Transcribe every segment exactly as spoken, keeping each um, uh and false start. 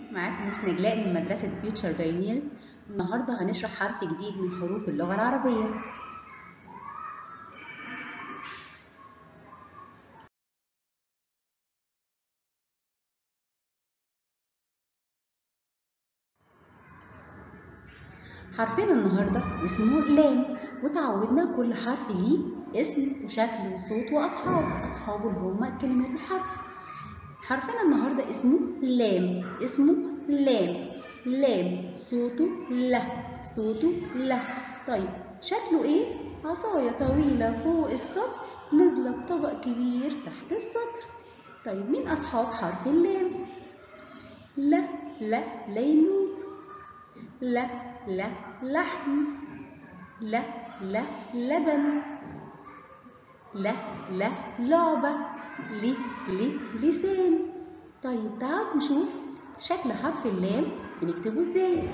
معاكم مس نجلاء من مدرسة فيوتشر بايونيرز. النهارده هنشرح حرف جديد من حروف اللغة العربية. حرفنا النهارده اسمه لام، وتعودنا كل حرف ليه اسم وشكل وصوت وأصحاب، أصحابه اللي هما كلمات الحرف. حرفنا النهارده اسمه لام، اسمه لام، لام صوته ل، صوته ل. طيب شكله ايه؟ عصاية طويلة فوق السطر نازلة بطبق كبير تحت السطر. طيب مين أصحاب حرف اللام؟ ل، ل ليمون، ل، ل لحم، ل، ل لبن، ل، ل لعبة، ل، ل لسان. طيب تعالوا نشوف شكل حرف اللام بنكتبه ازاي.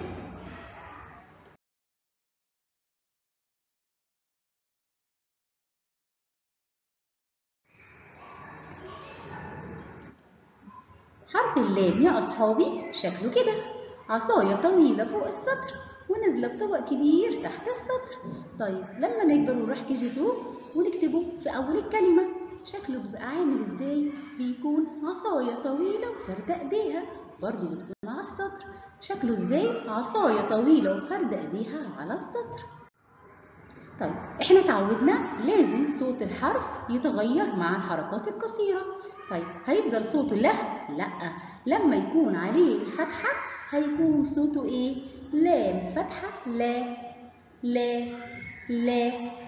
حرف اللام يا أصحابي شكله كده، عصاية طويلة فوق السطر ونازلة بطبق كبير تحت السطر. طيب لما نكبر ونروح كي جي اتنين ونكتبه في أول الكلمة شكله بيبقى عامل ازاي؟ بيكون عصاية طويلة وفردة ايديها، برضه بتكون على السطر. شكله ازاي؟ عصاية طويلة وفردة ايديها على السطر. طيب احنا اتعودنا لازم صوت الحرف يتغير مع الحركات القصيرة. طيب هيفضل صوته له؟ لا، لما يكون عليه الفتحة هيكون صوته ايه؟ لام فتحة لا، لا، لا.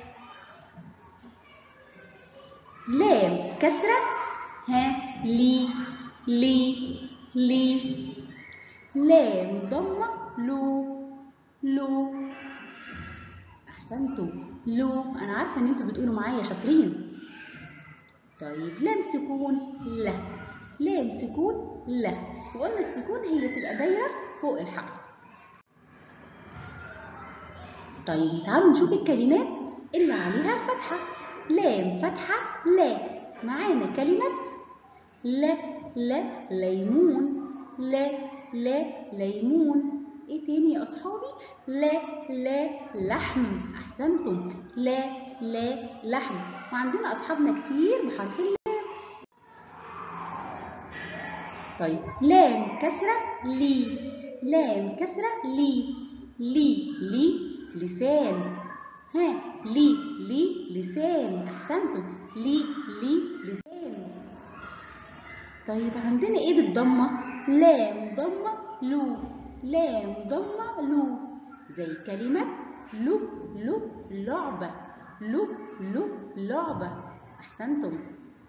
لام كسرة ها لي، لي، لي. لام ضمة لو، لو. احسنتم، لو. انا عارفه ان انتوا بتقولوا معايا شاطرين. طيب لام سكون ل، لام سكون ل، وقلنا السكون هي تبقى دايره فوق الحرف. طيب تعالوا نشوف الكلمات اللي عليها فتحه. لام فتحه لا، معانا كلمه لا، لا ليمون، لا، لا ليمون. ايه تاني يا اصحابي؟ لا، لا لحم. احسنتم، لا، لا لحم. وعندنا اصحابنا كتير بحرف اللام. طيب لام كسره لي، لام كسره لي، لي، لي لسان. ها لي، لي لسان. احسنتم، لي، لي لسان. طيب عندنا ايه بالضمه؟ لام ضمه لو، لام ضمه لو، زي كلمه لو، لو لعبه، لو، لو لعبه. احسنتم.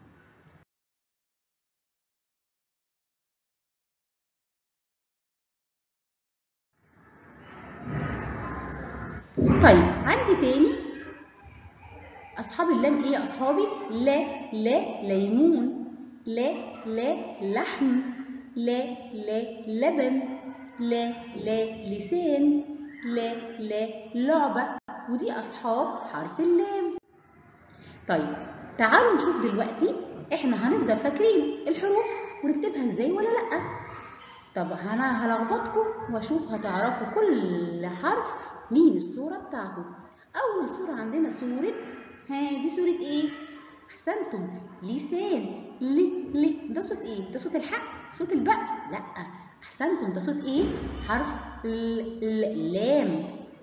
طيب عندي تاني اصحاب اللام ايه يا اصحابي؟ لا، لا ليمون، لا، لا لحم، لا، لا لبن، لا، لا لسان، لا، لا لعبة. ودي أصحاب حرف اللام. طيب تعالوا نشوف دلوقتي احنا هنفضل فاكرين الحروف ونكتبها ازاي ولا لأ؟ طب أنا هلخبطكم وأشوف هتعرفوا كل حرف مين الصورة بتاعته. أول صورة عندنا صورة، ها دي صورة إيه؟ أحسنتم، لسان، ل، ل. ده صوت إيه؟ ده صوت الحق؟ صوت البق؟ لأ. أحسنتم، ده صوت إيه؟ حرف ل، ل، لام.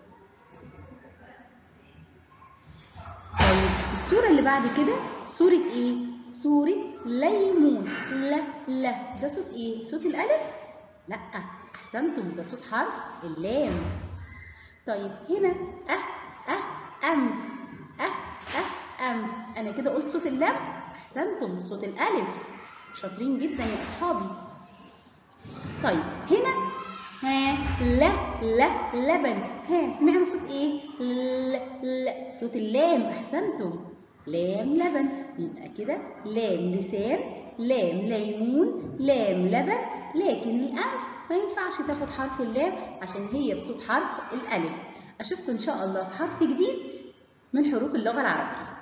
طيب الصورة اللي بعد كده صورة إيه؟ صورة ليمون، ل، ل. ده صوت إيه؟ صوت الألف؟ لأ. أحسنتم، ده صوت حرف اللام. طيب هنا أه، أه أنف، أه، أه أنف. أنا كده قلت صوت اللام؟ أحسنتم، صوت الألف. شاطرين جدا يا أصحابي. طيب هنا ها لا، لا لبن. ها سمعنا صوت إيه؟ ل، ل. صوت اللام. أحسنتم، لام لبن. يبقى كده لام لسان، لام ليمون، لام لبن. لكن الأنف ما ينفعش تاخد حرف اللام عشان هي بصوت حرف الألف. أشوفكم إن شاء الله في حرف جديد من حروف اللغة العربية.